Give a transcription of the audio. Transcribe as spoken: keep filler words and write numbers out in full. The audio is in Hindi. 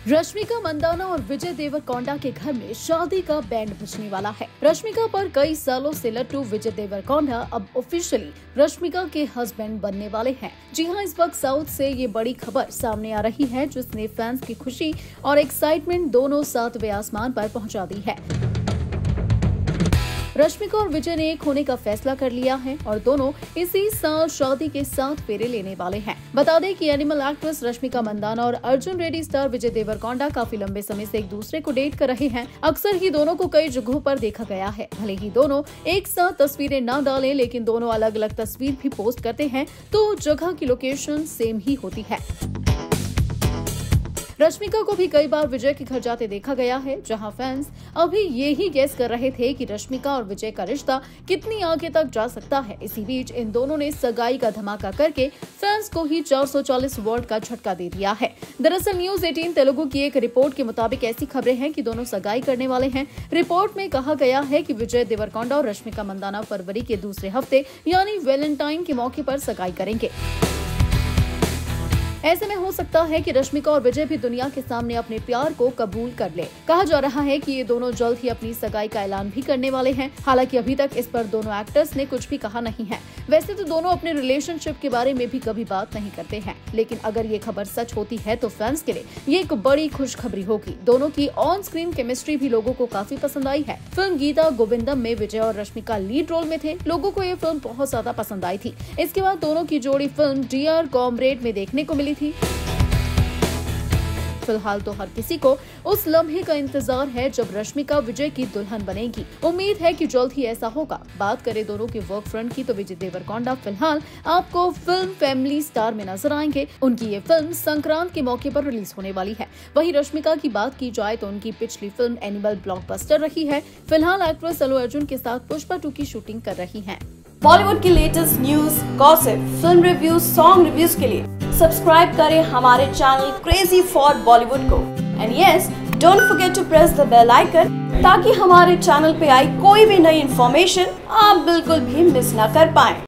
रश्मिका मंदाना और विजय देवरकोंडा के घर में शादी का बैंड बजने वाला है। रश्मिका पर कई सालों से लट्टू विजय देवरकोंडा अब ऑफिशियली रश्मिका के हस्बैंड बनने वाले हैं। जी हां, इस वक्त साउथ से ये बड़ी खबर सामने आ रही है जिसने फैंस की खुशी और एक्साइटमेंट दोनों सातवें आसमान पर पहुंचा दी है। रश्मिका और विजय ने एक होने का फैसला कर लिया है और दोनों इसी साल शादी के साथ फेरे लेने वाले हैं। बता दें कि एनिमल एक्ट्रेस रश्मिका मंदाना और अर्जुन रेड्डी स्टार विजय देवरकोंडा काफी लंबे समय से एक दूसरे को डेट कर रहे हैं। अक्सर ही दोनों को कई जगहों पर देखा गया है। भले ही दोनों एक साथ तस्वीरें न डालें, लेकिन दोनों अलग अलग तस्वीर भी पोस्ट करते हैं तो जगह की लोकेशन सेम ही होती है। रश्मिका को भी कई बार विजय के घर जाते देखा गया है, जहां फैंस अभी ये ही गेस कर रहे थे कि रश्मिका और विजय का रिश्ता कितनी आगे तक जा सकता है। इसी बीच इन दोनों ने सगाई का धमाका करके फैंस को ही चार सौ चालीस वोल्ट का झटका दे दिया है। दरअसल न्यूज अठारह तेलुगु की एक रिपोर्ट के मुताबिक ऐसी खबरें हैं कि दोनों सगाई करने वाले हैं। रिपोर्ट में कहा गया है कि विजय देवरकोंडा और रश्मिका मंदाना फरवरी के दूसरे हफ्ते यानी वैलेंटाइन के मौके पर सगाई करेंगे। ऐसे में हो सकता है कि रश्मिका और विजय भी दुनिया के सामने अपने प्यार को कबूल कर ले। कहा जा रहा है कि ये दोनों जल्द ही अपनी सगाई का ऐलान भी करने वाले हैं। हालांकि अभी तक इस पर दोनों एक्टर्स ने कुछ भी कहा नहीं है। वैसे तो दोनों अपने रिलेशनशिप के बारे में भी कभी बात नहीं करते हैं, लेकिन अगर ये खबर सच होती है तो फैंस के लिए ये एक बड़ी खुशखबरी होगी। दोनों की ऑन स्क्रीन केमिस्ट्री भी लोगों को काफी पसंद आई है। फिल्म गीता गोविंदम में विजय और रश्मिका लीड रोल में थे। लोगों को ये फिल्म बहुत ज्यादा पसंद आई थी। इसके बाद दोनों की जोड़ी फिल्म डियर कॉमरेड में देखने को मिली थी। फिलहाल तो हर किसी को उस लम्हे का इंतजार है जब रश्मिका विजय की दुल्हन बनेगी। उम्मीद है कि जल्द ही ऐसा होगा। बात करें दोनों के वर्क फ्रंट की तो विजय देवरकोंडा फिलहाल आपको फिल्म फैमिली स्टार में नजर आएंगे। उनकी ये फिल्म संक्रांत के मौके पर रिलीज होने वाली है। वहीं रश्मिका की बात की जाए तो उनकी पिछली फिल्म एनिमल ब्लॉकबस्टर रही है। फिलहाल एक्ट्रेस अल्लू अर्जुन के साथ पुष्पा टू की शूटिंग कर रही है। बॉलीवुड की latest news, gossip, film reviews, song reviews के लिए सब्सक्राइब करें हमारे चैनल क्रेजी फॉर बॉलीवुड को। And yes, don't forget to press the bell icon ताकि हमारे चैनल पे आई कोई भी नई इन्फॉर्मेशन आप बिल्कुल भी मिस ना कर पाएं।